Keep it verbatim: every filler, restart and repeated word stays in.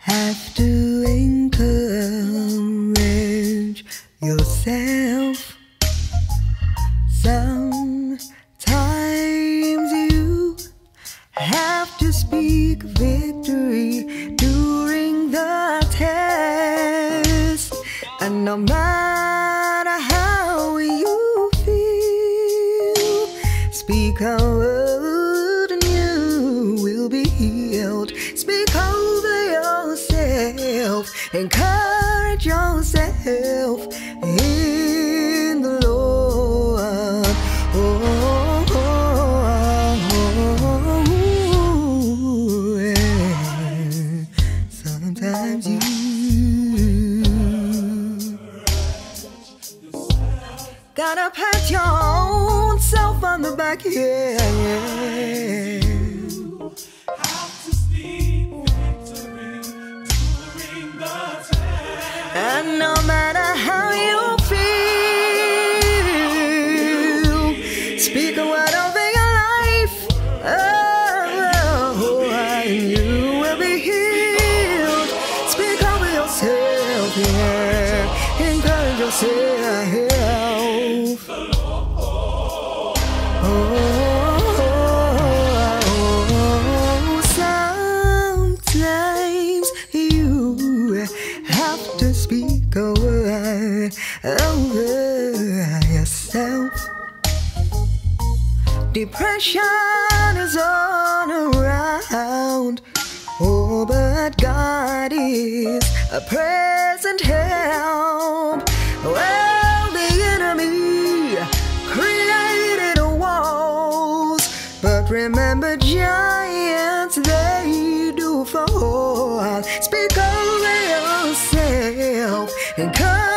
have to encourage yourself. Sometimes you have to speak victory during the test, and no matter how you feel, speak a word and you will be healed. Speak over yourself, encourage yourself in the Lord. Oh, oh, oh, oh, yeah. Sometimes you gotta pat your own self on the back, yeah, yeah. And no matter how you feel, speak a word over your life. Oh, and you will be healed. Speak over yourself, yeah. Encourage yourself. Oh, sometimes you have to speak a word over yourself. Depression is all around, oh, but God is a present help. Well, the enemy created walls, but remember, giants, they do fall. Speak over yourself and come